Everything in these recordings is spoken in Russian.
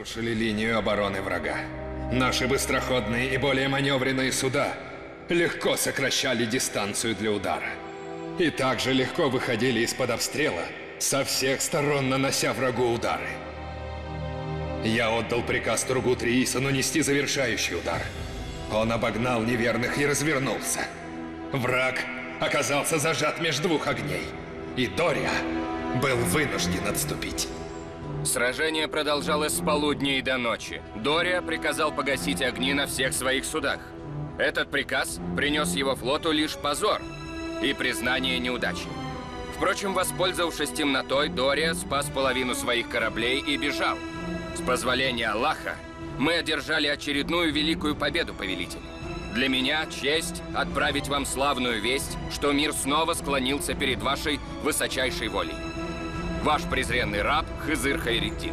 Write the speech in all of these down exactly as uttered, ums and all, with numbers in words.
разрушили линию обороны врага. Наши быстроходные и более маневренные суда легко сокращали дистанцию для удара. И также легко выходили из-под обстрела, со всех сторон нанося врагу удары. Я отдал приказ Тургуту Исану нести завершающий удар. Он обогнал неверных и развернулся. Враг оказался зажат между двух огней, и Дория был вынужден отступить. Сражение продолжалось с полудня и до ночи. Дория приказал погасить огни на всех своих судах. Этот приказ принес его флоту лишь позор и признание неудачи. Впрочем, воспользовавшись темнотой, Дория спас половину своих кораблей и бежал. С позволения Аллаха, мы одержали очередную великую победу, повелитель. Для меня честь отправить вам славную весть, что мир снова склонился перед вашей высочайшей волей. Ваш презренный раб Хызыр Хайретдин.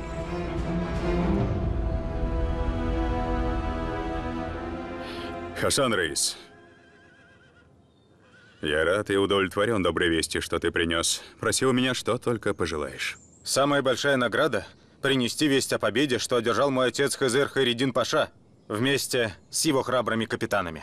Хасан Рейс, я рад и удовлетворен доброй вести, что ты принес. Проси у меня, что только пожелаешь. Самая большая награда – принести весть о победе, что одержал мой отец Хызыр Хайретдин Паша вместе с его храбрыми капитанами.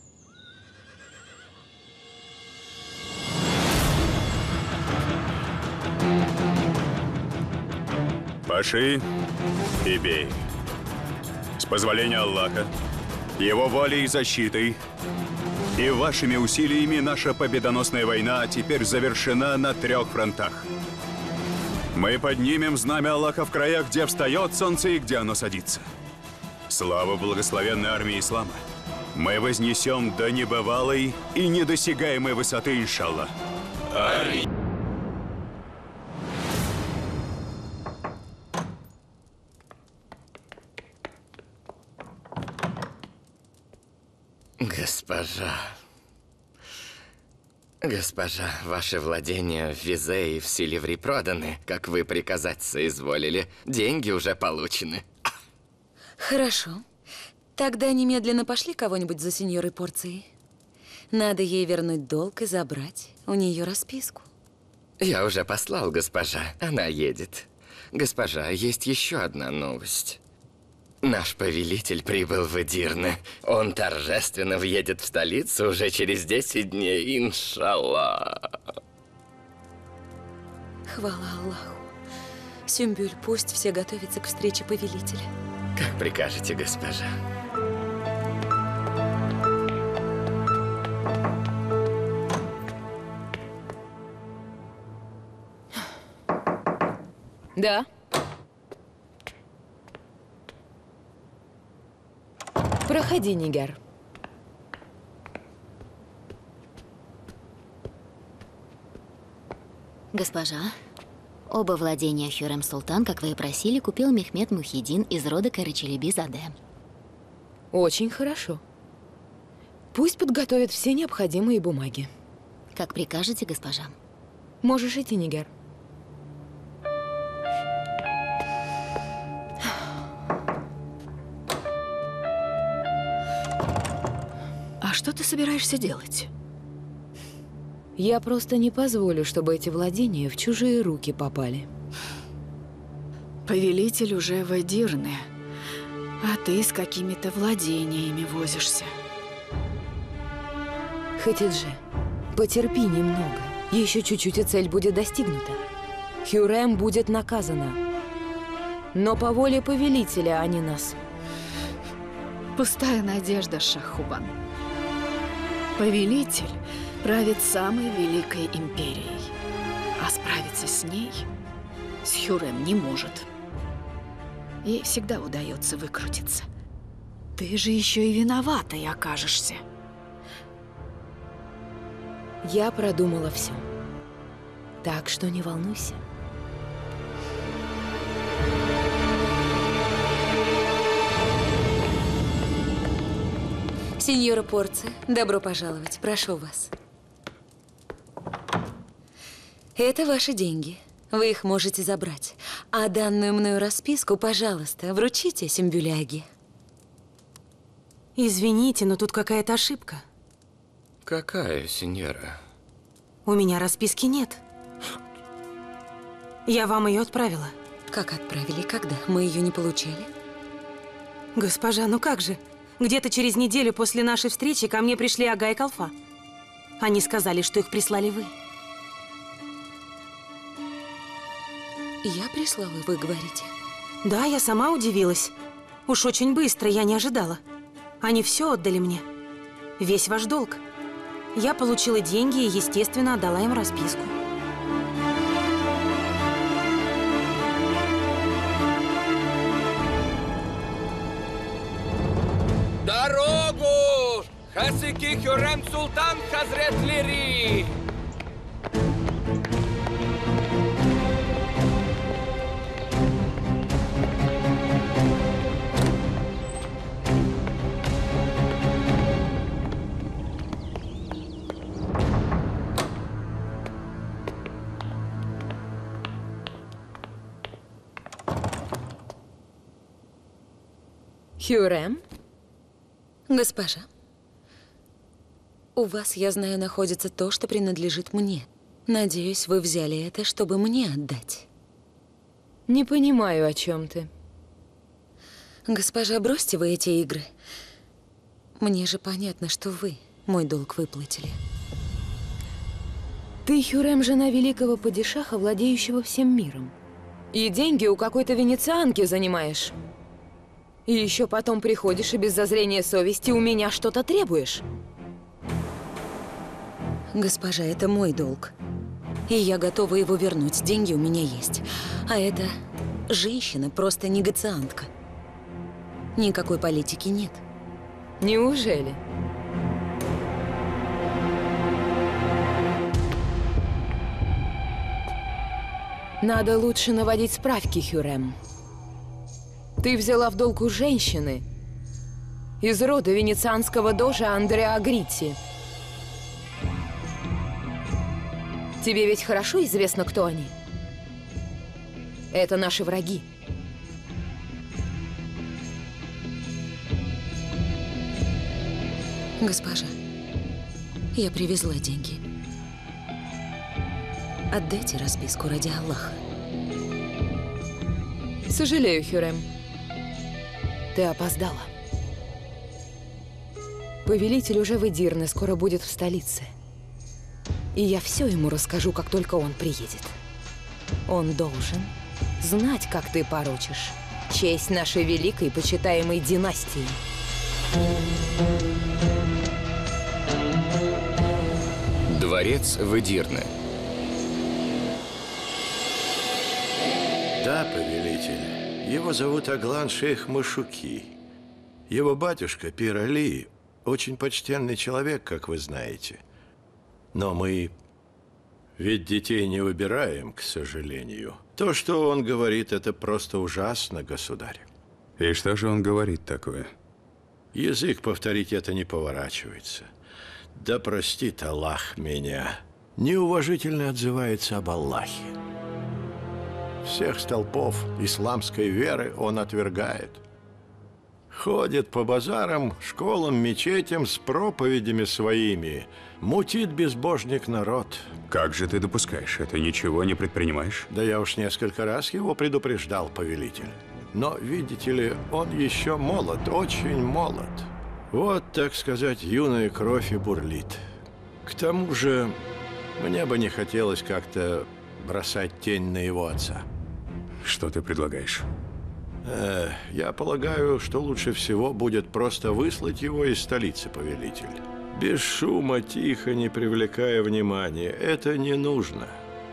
Паши и бей. С позволения Аллаха, его волей и защитой, и вашими усилиями наша победоносная война теперь завершена на трех фронтах. Мы поднимем знамя Аллаха в краях, где встает солнце и где оно садится. Слава благословенной армии ислама. Мы вознесем до небывалой и недосягаемой высоты, иншаллах. Аминь. Госпожа... Госпожа, ваши владения в Визе и в Силиври проданы, как вы приказать соизволили. Деньги уже получены. Хорошо. Тогда немедленно пошли кого-нибудь за сеньорой Порцией. Надо ей вернуть долг и забрать у нее расписку. Я уже послал, госпожа. Она едет. Госпожа, есть еще одна новость. Наш повелитель прибыл в Эдирне. Он торжественно въедет в столицу уже через десять дней, иншаллах. Хвала Аллаху. Сюмбюль, пусть все готовятся к встрече повелителя. Как прикажете, госпожа. Да. Проходи, Нигер. Госпожа, оба владения Хюррем-Султан, как вы и просили, купил Мехмед Мухиддин из рода Карачелеби-Заде. Очень хорошо. Пусть подготовят все необходимые бумаги. Как прикажете, госпожа. Можешь идти, Нигер. А что ты собираешься делать? Я просто не позволю, чтобы эти владения в чужие руки попали. Повелитель уже в Эдирне, а ты с какими-то владениями возишься. Хатидже, потерпи немного. Еще чуть-чуть, и цель будет достигнута. Хюррем будет наказана. Но по воле повелителя, а не нас. Пустая надежда, Шах-Хубан. Повелитель правит самой великой империей, а справиться с ней с Хюррем не может. Ей всегда удается выкрутиться. Ты же еще и виноватой окажешься. Я продумала все. Так что не волнуйся. Сеньора Порция, добро пожаловать. Прошу вас. Это ваши деньги. Вы их можете забрать. А данную мною расписку, пожалуйста, вручите Сюмбюляге. Извините, но тут какая-то ошибка. Какая, сеньора? У меня расписки нет. Я вам ее отправила. Как отправили? Когда? Мы ее не получали? Госпожа, ну как же? Где-то через неделю после нашей встречи ко мне пришли Ага и Калфа. Они сказали, что их прислали вы. Я прислала, вы говорите? Да, я сама удивилась. Уж очень быстро, я не ожидала. Они все отдали мне. Весь ваш долг. Я получила деньги и, естественно, отдала им расписку. Дорогу! Хасики Хюррем Султан Хазрет Лири! Хюррем? Госпожа, у вас, я знаю, находится то, что принадлежит мне. Надеюсь, вы взяли это, чтобы мне отдать. Не понимаю, о чем ты. Госпожа, бросьте вы эти игры. Мне же понятно, что вы мой долг выплатили. Ты, Хюррем, жена великого падишаха, владеющего всем миром. И деньги у какой-то венецианки занимаешь. И еще потом приходишь и без зазрения совести у меня что-то требуешь. Госпожа, это мой долг. И я готова его вернуть. Деньги у меня есть. А эта женщина просто негациантка. Никакой политики нет. Неужели? Надо лучше наводить справки, Хюррем. Ты взяла в долг у женщины из рода венецианского дожа Андреа Агрити. Тебе ведь хорошо известно, кто они? Это наши враги. Госпожа, я привезла деньги. Отдайте расписку ради Аллаха. Сожалею, Хюррем. Ты опоздала. Повелитель уже в Эдирне, скоро будет в столице. И я все ему расскажу, как только он приедет. Он должен знать, как ты поручишь честь нашей великой почитаемой династии. Дворец в Эдирне. Да, повелитель. Его зовут Аглан шейх Машуки. Его батюшка Пир Али очень почтенный человек, как вы знаете. Но мы ведь детей не выбираем, к сожалению. То, что он говорит, это просто ужасно, государь. И что же он говорит такое? Язык повторить это не поворачивается. Да простит Аллах меня. Неуважительно отзывается об Аллахе. Всех столпов исламской веры он отвергает. Ходит по базарам, школам, мечетям с проповедями своими. Мутит безбожник народ. Как же ты допускаешь? Это ничего не предпринимаешь? Да я уж несколько раз его предупреждал, повелитель. Но, видите ли, он еще молод, очень молод. Вот, так сказать, юная кровь и бурлит. К тому же, мне бы не хотелось как-то бросать тень на его отца. Что ты предлагаешь? Э, я полагаю, что лучше всего будет просто выслать его из столицы, повелитель. Без шума, тихо, не привлекая внимания. Это не нужно.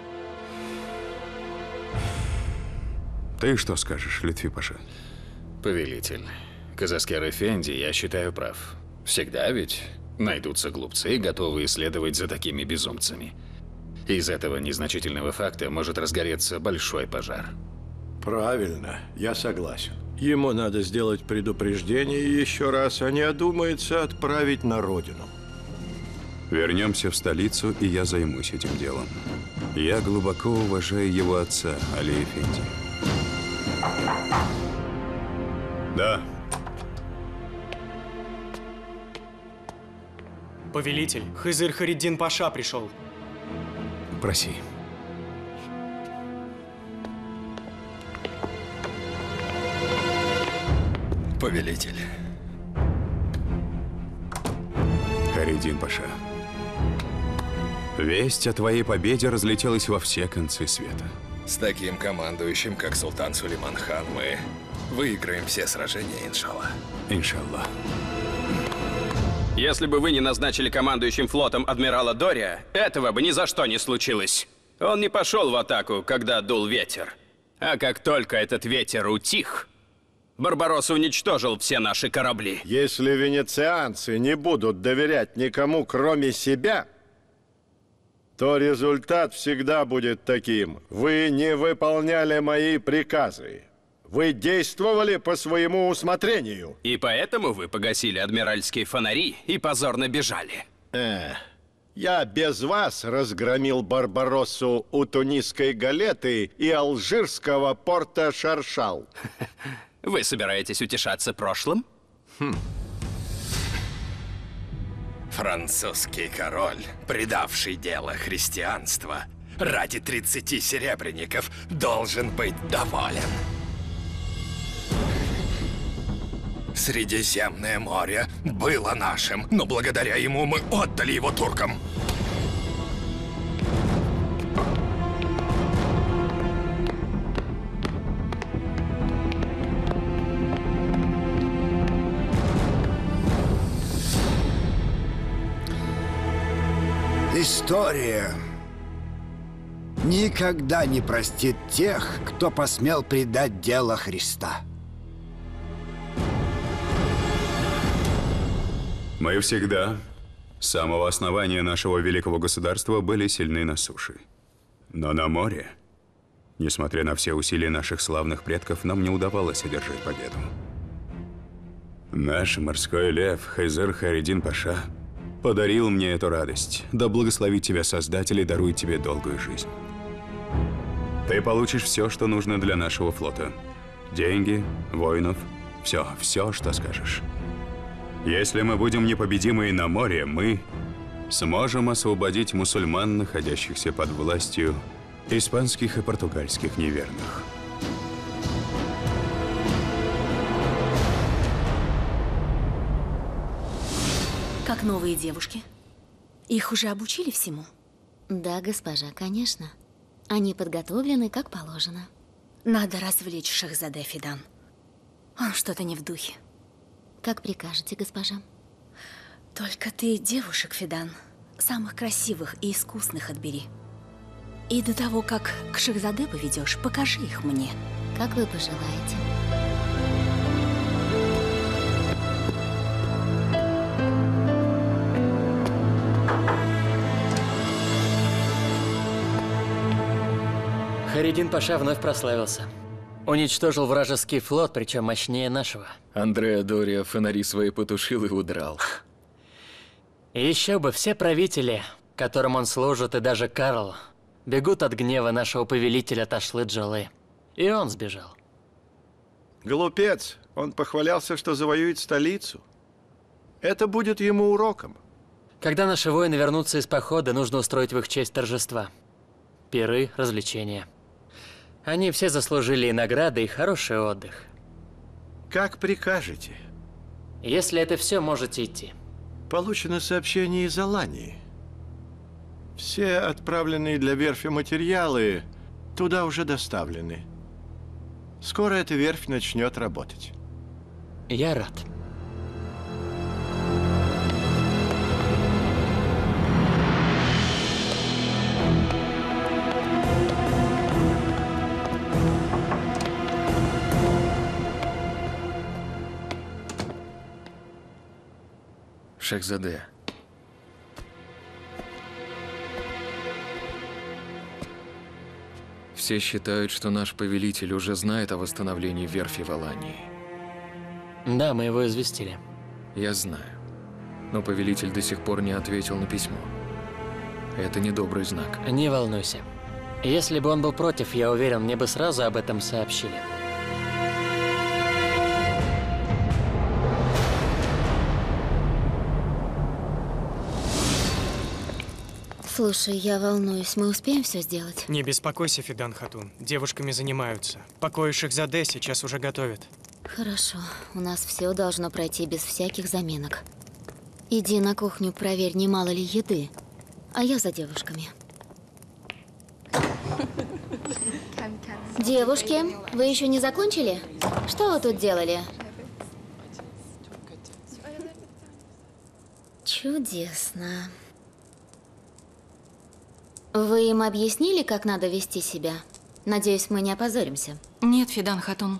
Ты что скажешь, Лютфи Паша? Повелитель, Казаскер Эфенди, я считаю, прав. Всегда ведь найдутся глупцы, готовые следовать за такими безумцами. Из этого незначительного факта может разгореться большой пожар. Правильно, я согласен. Ему надо сделать предупреждение еще раз, а не одумается отправить на родину. Вернемся в столицу, и я займусь этим делом. Я глубоко уважаю его отца, Али Эфенди. Да. Повелитель, Хызыр Хариддин Паша пришел. Проси. повелитель. Харидин Паша, весть о твоей победе разлетелась во все концы света. С таким командующим, как Султан Сулейман хан, мы выиграем все сражения, иншаллах. Иншаллах. Если бы вы не назначили командующим флотом адмирала Дория, этого бы ни за что не случилось. Он не пошел в атаку, когда дул ветер. А как только этот ветер утих, Барбаросса уничтожил все наши корабли. Если венецианцы не будут доверять никому, кроме себя, то результат всегда будет таким. Вы не выполняли мои приказы. Вы действовали по своему усмотрению. И поэтому вы погасили адмиральские фонари и позорно бежали. Эх, я без вас разгромил Барбароссу у тунисской галеты и алжирского порта Шаршал. Вы собираетесь утешаться прошлым? Хм. Французский король, предавший дело христианства, ради тридцати серебряников должен быть доволен. Средиземное море было нашим, но благодаря ему мы отдали его туркам. История никогда не простит тех, кто посмел предать дело Христа. Мы всегда, с самого основания нашего великого государства, были сильны на суше. Но на море, несмотря на все усилия наших славных предков, нам не удавалось одержать победу. Наш морской лев Хызыр Харидин Паша подарил мне эту радость. Да благословит тебя Создатель и дарует тебе долгую жизнь. Ты получишь все, что нужно для нашего флота. Деньги, воинов, все, все, что скажешь. Если мы будем непобедимы на море, мы сможем освободить мусульман, находящихся под властью испанских и португальских неверных. Как новые девушки? Их уже обучили всему? Да, госпожа, конечно. Они подготовлены как положено. Надо развлечь Шахзаде Фидан. Он что-то не в духе. Как прикажете, госпожа. Только ты девушек, Фидан, самых красивых и искусных отбери. И до того, как к Шахзаде поведешь, покажи их мне. Как вы пожелаете. Харидин Паша вновь прославился. Уничтожил вражеский флот, причем мощнее нашего. Андреа Дория фонари свои потушил и удрал. И еще бы, все правители, которым он служит, и даже Карл, бегут от гнева нашего повелителя Ташлы-Джалы. И он сбежал. Глупец. Он похвалялся, что завоюет столицу. Это будет ему уроком. Когда наши воины вернутся из похода, нужно устроить в их честь торжества. Пиры, развлечения. Они все заслужили и награды, и хороший отдых. Как прикажете. Если это все, можете идти. Получено сообщение из Алании. Все отправленные для верфи материалы туда уже доставлены. Скоро эта верфь начнет работать. Я рад. Шахзаде. Все считают, что наш повелитель уже знает о восстановлении верфи в Алании. Да, мы его известили. Я знаю. Но повелитель до сих пор не ответил на письмо. Это недобрый знак. Не волнуйся. Если бы он был против, я уверен, мне бы сразу об этом сообщили. Слушай, я волнуюсь, мы успеем все сделать? Не беспокойся, Фидан Хатун. Девушками занимаются. Покои Шахзаде сейчас уже готовят. Хорошо, у нас все должно пройти без всяких заминок. Иди на кухню, проверь, не мало ли еды. А я за девушками. Девушки, вы еще не закончили? Что вы тут делали? Чудесно. Вы им объяснили, как надо вести себя? Надеюсь, мы не опозоримся. Нет, Фидан Хатун.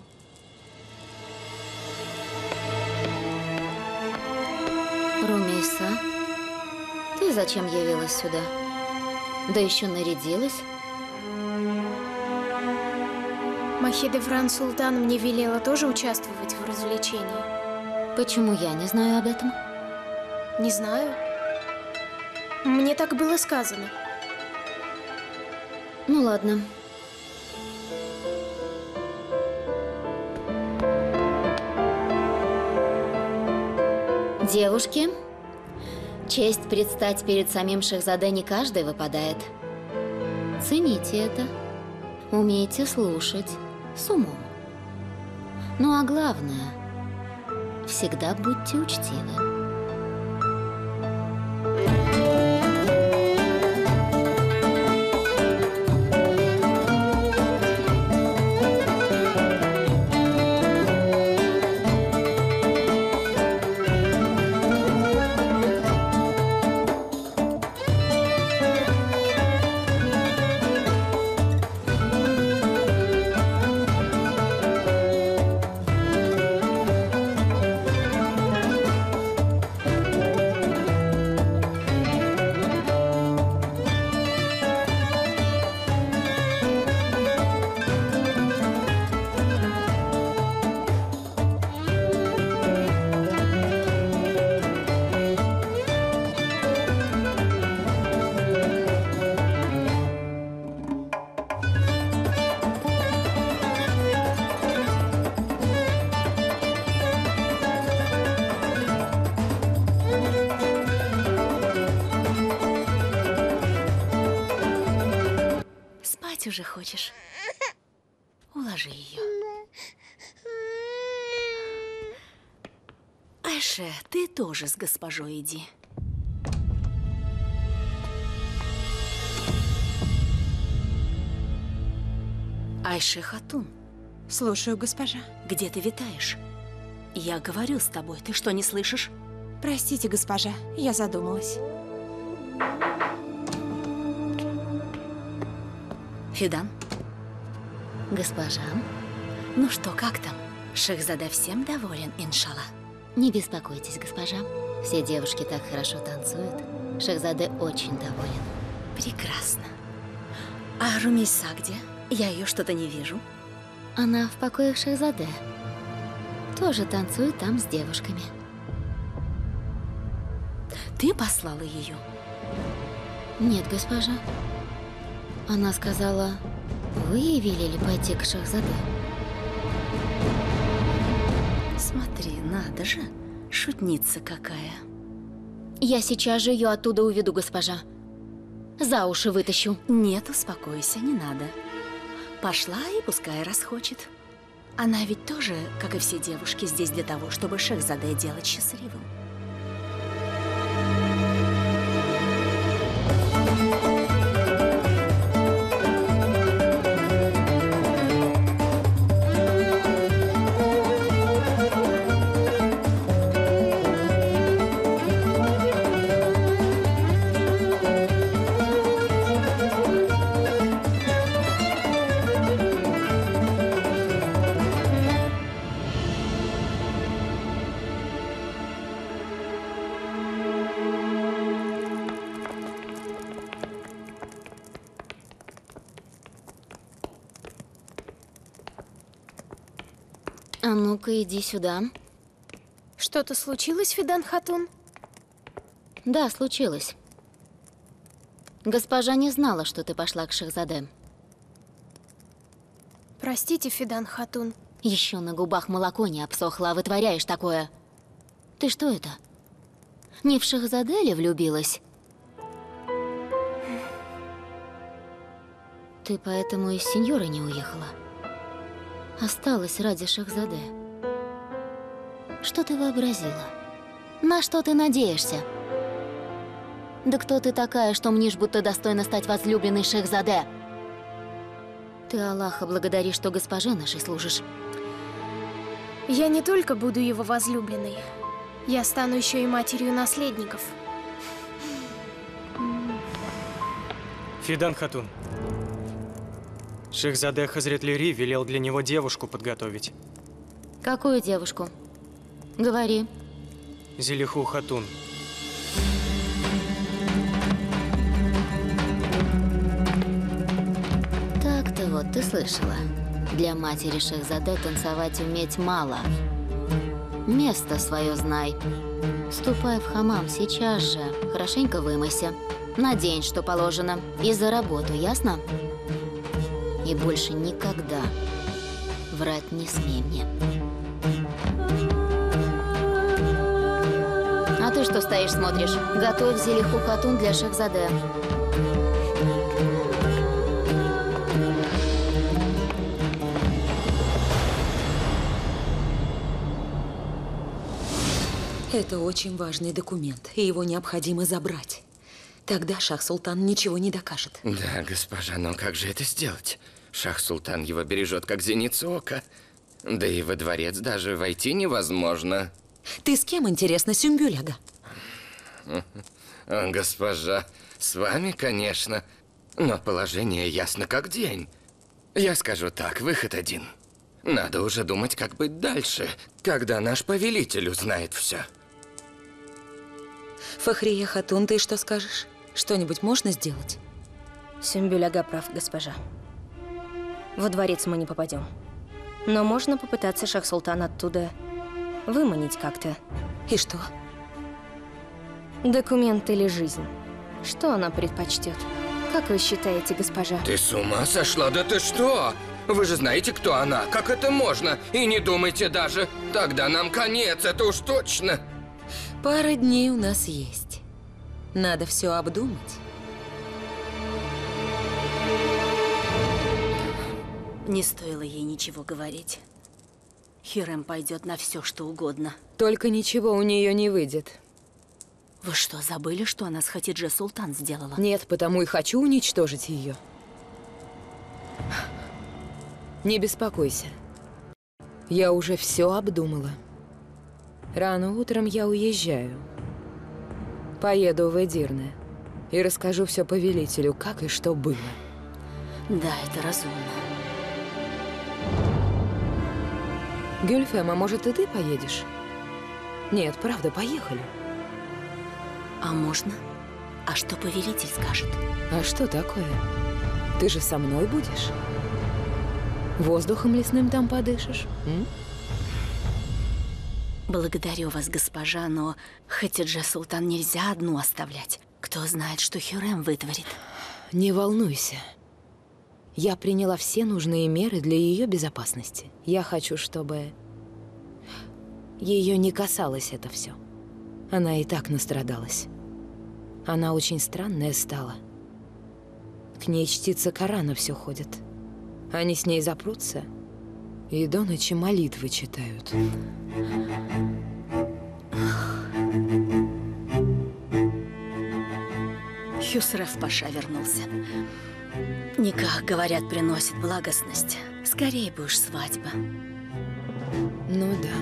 Румейса, ты зачем явилась сюда? Да еще нарядилась. Махидевран Султан мне велела тоже участвовать в развлечении. Почему я не знаю об этом? Не знаю. Мне так было сказано. Ну ладно. Девушки, честь предстать перед самим Шахзаде не каждой выпадает. Цените это. Умейте слушать с умом. Ну а главное, всегда будьте учтивы. Уже хочешь? Уложи ее. Айше, ты тоже с госпожой иди. Айше Хатун. Слушаю, госпожа. Где ты витаешь? Я говорю с тобой, ты что, не слышишь? Простите, госпожа, я задумалась. Фидан? Госпожа? Ну что, как там? Шахзаде всем доволен, иншалла? Не беспокойтесь, госпожа. Все девушки так хорошо танцуют. Шахзаде очень доволен. Прекрасно. А Румейса где? Я ее что-то не вижу. Она в покоях Шахзаде. Тоже танцует там с девушками. Ты послала ее? Нет, госпожа. Она сказала, вы ей велели пойти к Шахзаде. Смотри, надо же, шутница какая. Я сейчас же ее оттуда уведу, госпожа. За уши вытащу. Нет, успокойся, не надо. Пошла и пускай расхочет. Она ведь тоже, как и все девушки, здесь для того, чтобы Шахзаде делать счастливым. А ну-ка, иди сюда. Что-то случилось, Фидан Хатун? Да, случилось. Госпожа не знала, что ты пошла к Шахзаде. Простите, Фидан Хатун. Еще на губах молоко не обсохло, а вытворяешь такое. Ты что это? Не в Шахзаде ли влюбилась? Ты поэтому из сеньора не уехала? Осталась ради Шахзаде. Что ты вообразила? На что ты надеешься? Да кто ты такая, что мнишь, будто достойна стать возлюбленной Шехзаде? Ты Аллаха благодари, что госпоже нашей служишь. Я не только буду его возлюбленной, я стану еще и матерью наследников. Фидан Хатун. Шехзаде Хазрет Лири велел для него девушку подготовить. Какую девушку? Говори. Зелиху Хатун. Так-то вот, ты слышала. Для матери Шехзаде танцевать уметь мало. Место свое знай. Ступай в хамам сейчас же. Хорошенько вымойся. Надень, что положено. И за работу, ясно? И больше никогда врать не смей мне. А ты что стоишь, смотришь? Готовь Зелиху Хатун для Шехзаде. Это очень важный документ, и его необходимо забрать. Тогда Шах-Султан ничего не докажет. Да, госпожа, но как же это сделать? Шах-Султан его бережет, как зеницу ока. Да и во дворец даже войти невозможно. Ты с кем, интересно, Сюмбюляга? Госпожа, с вами, конечно. Но положение ясно как день. Я скажу так, выход один. Надо уже думать, как быть дальше, когда наш повелитель узнает все. Фахрия Хатун, ты что скажешь? Что-нибудь можно сделать? Сюмбюляга прав, госпожа. Во дворец мы не попадем. Но можно попытаться Шах-Султан оттуда выманить как-то. И что? Документ или жизнь? Что она предпочтет? Как вы считаете, госпожа? Ты с ума сошла? Да ты что? Вы же знаете, кто она? Как это можно? И не думайте даже. Тогда нам конец, это уж точно. Пара дней у нас есть. Надо все обдумать. Не стоило ей ничего говорить. Хюррем пойдет на все, что угодно. Только ничего у нее не выйдет. Вы что, забыли, что она с Хатидже Султан сделала? Нет, потому и хочу уничтожить ее. Не беспокойся. Я уже все обдумала. Рано утром я уезжаю. Поеду в Эдирне и расскажу все повелителю, как и что было. Да, это разумно. Гюльфем, а может и ты поедешь? Нет, правда, поехали. А можно? А что повелитель скажет? А что такое? Ты же со мной будешь? Воздухом лесным там подышишь? М? Благодарю вас, госпожа, но Хатидже Султан нельзя одну оставлять. Кто знает, что Хюррем вытворит. Не волнуйся. Я приняла все нужные меры для ее безопасности. Я хочу, чтобы ее не касалось это все. Она и так настрадалась. Она очень странная стала. К ней чтица Корана все ходит. Они с ней запрутся и до ночи молитвы читают. Хюсреф Паша вернулся. Никах, говорят, приносит благостность. Скорее бы уж свадьба. Ну да.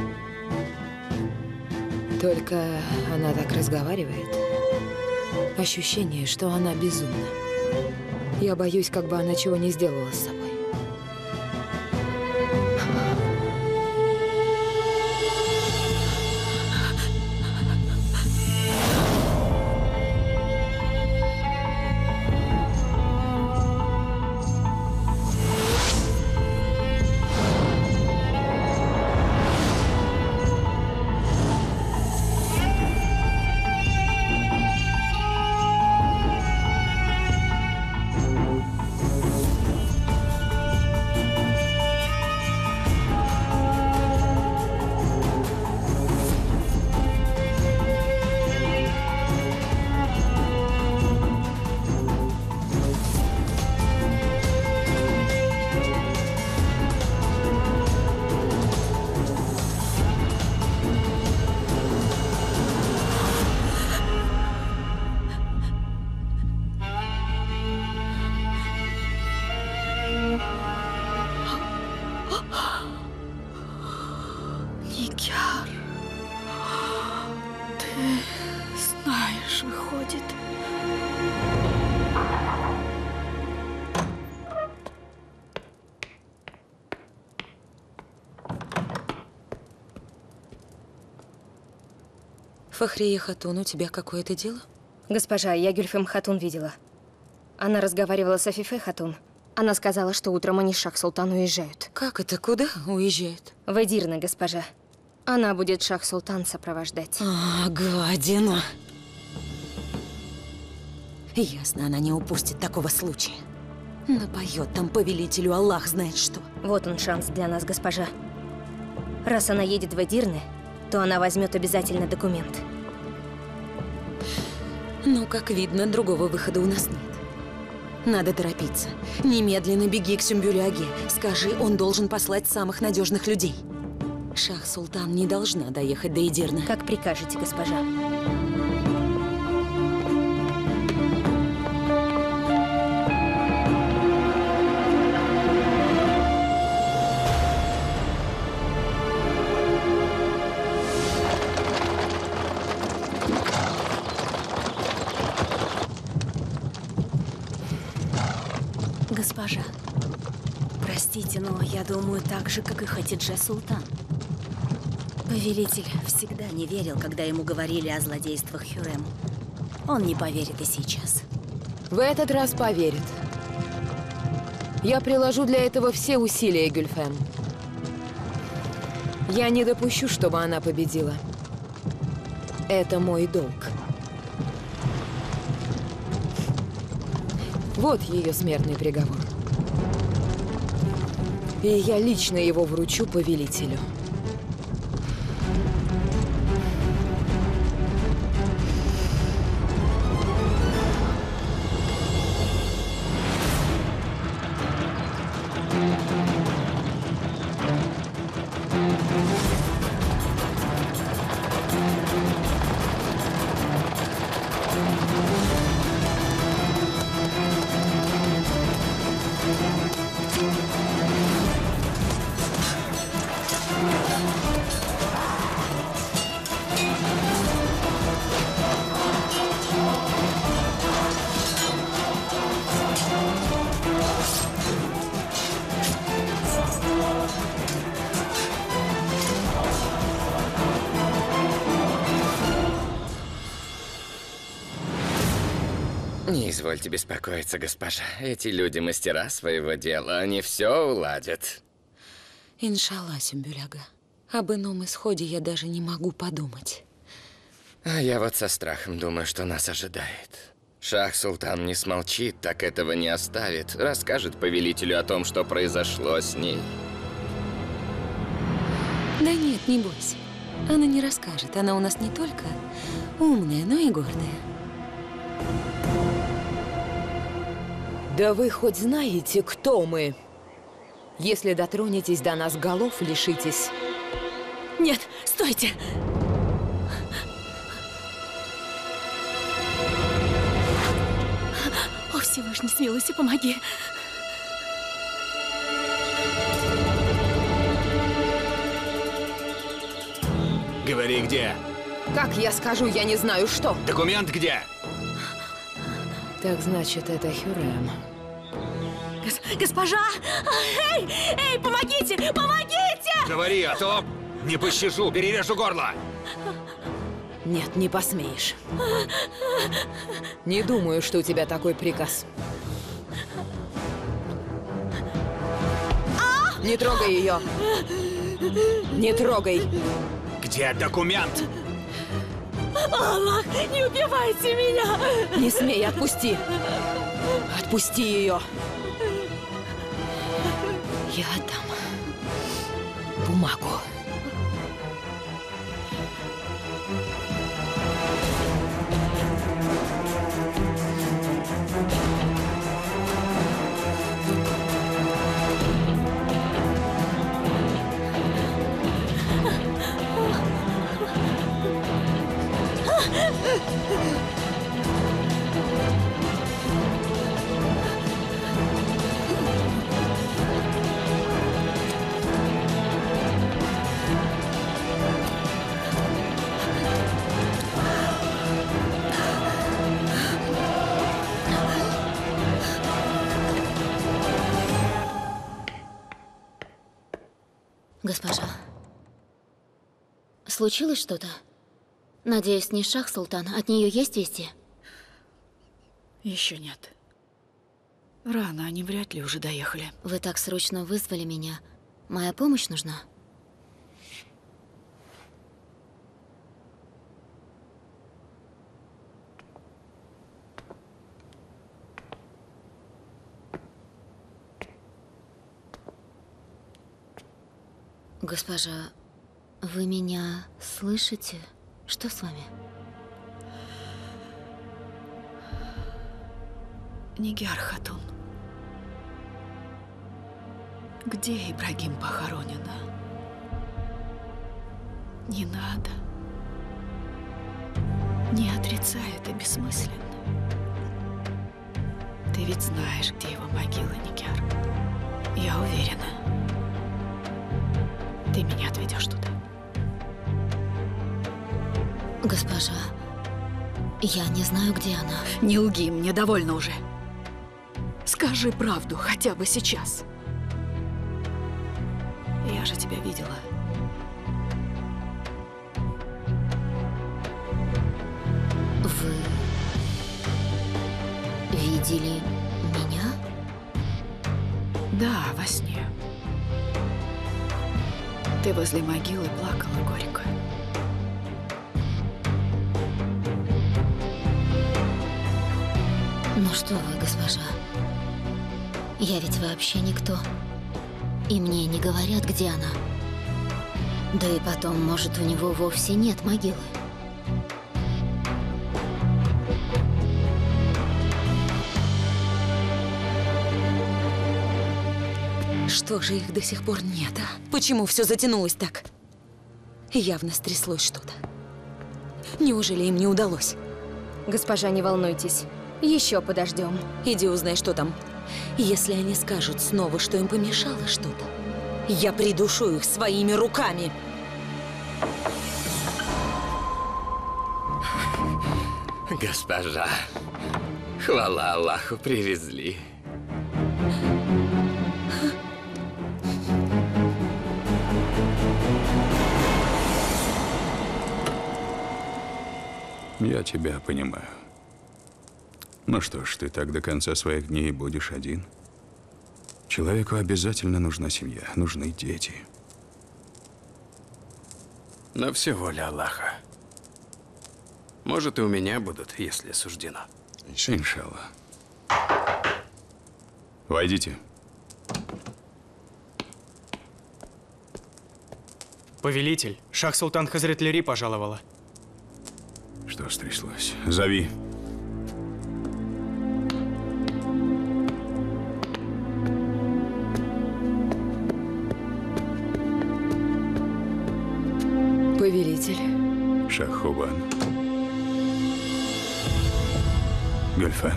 Только она так разговаривает. Ощущение, что она безумна. Я боюсь, как бы она чего не сделала с собой. Кьяр, ты знаешь, выходит. Фахрия Хатун, у тебя какое-то дело? Госпожа, я Гюльфем Хатун видела. Она разговаривала с Афифе Хатун. Она сказала, что утром они с Шах-Султан уезжают. Как это? Куда уезжают? В Эдирне, госпожа. Она будет Шах-Султан сопровождать. А, гадина. Ясно, она не упустит такого случая. Напоет там повелителю Аллах знает что. Вот он шанс для нас, госпожа. Раз она едет в Эдирне, то она возьмет обязательно документ. Но, как видно, другого выхода у нас нет. Надо торопиться. Немедленно беги к Сюмбюлю-Аге. Скажи, он должен послать самых надежных людей. Шах-Султан не должна доехать до Эдирна. Как прикажете, госпожа. Госпожа, простите, но я думаю так же, как и Хатидже Султан. Повелитель всегда не верил, когда ему говорили о злодействах Хюррем. Он не поверит и сейчас. В этот раз поверит. Я приложу для этого все усилия, Гюльфем. Я не допущу, чтобы она победила. Это мой долг. Вот ее смертный приговор. И я лично его вручу повелителю. Не извольте беспокоиться, госпожа. Эти люди мастера своего дела, они все уладят. Иншалла, Сюмбюль-Ага. Об ином исходе я даже не могу подумать. А я вот со страхом думаю, что нас ожидает. Шах-Султан не смолчит, так этого не оставит. Расскажет повелителю о том, что произошло с ней. Да нет, не бойся. Она не расскажет. Она у нас не только умная, но и гордая. Да вы хоть знаете, кто мы? Если дотронетесь до нас голов, лишитесь. Нет, стойте! О, Всевышний, смилуйся, помоги! Говори, где? Как я скажу, я не знаю, что. Документ где? Так значит, это Хюррем. Гос госпожа! Эй! Эй, помогите! Помогите! Говори, а то не пощажу, перережу горло! Нет, не посмеешь. Не думаю, что у тебя такой приказ. Не трогай ее! Не трогай! Где документ? Аллах, не убивайте меня! Не смей, отпусти! Отпусти ее! Я отдам бумагу. Случилось что-то? Надеюсь, не Шах-Султан. От нее есть вести? Еще нет. Рано, они вряд ли уже доехали. Вы так срочно вызвали меня. Моя помощь нужна? Госпожа, вы меня слышите? Что с вами? Нигяр Хатун. Где Ибрагим похоронен? Не надо. Не отрицай, это бессмысленно. Ты ведь знаешь, где его могила, Нигяр. Я уверена. Ты меня отведешь туда. Госпожа, я не знаю, где она. Не лги, мне довольно уже. Скажи правду, хотя бы сейчас. Я же тебя видела. Вы видели меня? Да, во сне. Ты возле могилы плакала горько. Ну что вы, госпожа, я ведь вообще никто. И мне не говорят, где она. Да и потом, может, у него вовсе нет могилы. Что же их до сих пор нет, а? Почему все затянулось так? Явно стряслось что-то. Неужели им не удалось? Госпожа, не волнуйтесь. Еще подождем. Иди узнай, что там. Если они скажут снова, что им помешало что-то, я придушу их своими руками. Госпожа, хвала Аллаху, привезли. Я тебя понимаю. Ну что ж, ты так до конца своих дней будешь один. Человеку обязательно нужна семья, нужны дети. Но все воля Аллаха. Может, и у меня будут, если суждено. Иншаллах. Войдите. Повелитель, Шах-Султан Хазрет Лири пожаловала. Что стряслось? Зови. Повелитель. Шах-Хубан. Гульфа.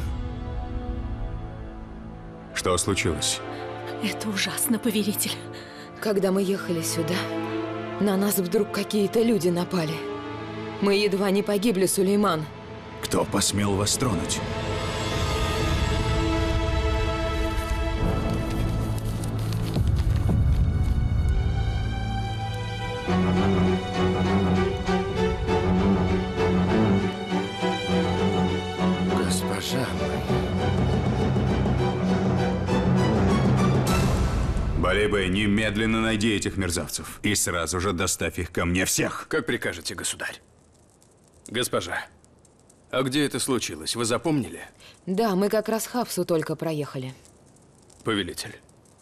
Что случилось? Это ужасно, повелитель. Когда мы ехали сюда, на нас вдруг какие-то люди напали. Мы едва не погибли, Сулейман. Кто посмел вас тронуть? Госпожа. Балибе, немедленно найди этих мерзавцев и сразу же доставь их ко мне всех. Как прикажете, государь. Госпожа, а где это случилось? Вы запомнили? Да, мы как раз Хафсу только проехали. Повелитель.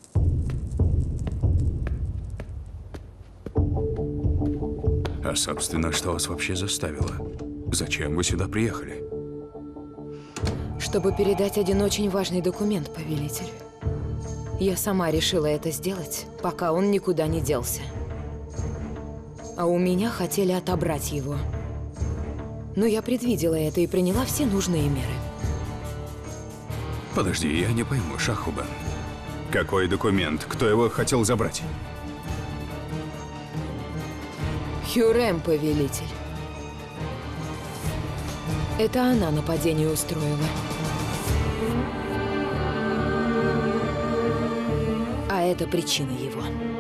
А, собственно, что вас вообще заставило? Зачем вы сюда приехали? Чтобы передать один очень важный документ, повелитель. Я сама решила это сделать, пока он никуда не делся. А у меня хотели отобрать его. Но я предвидела это и приняла все нужные меры. Подожди, я не пойму, Шах-Хубан. Какой документ? Кто его хотел забрать? Хюррем, повелитель. Это она нападение устроила. А это причина его.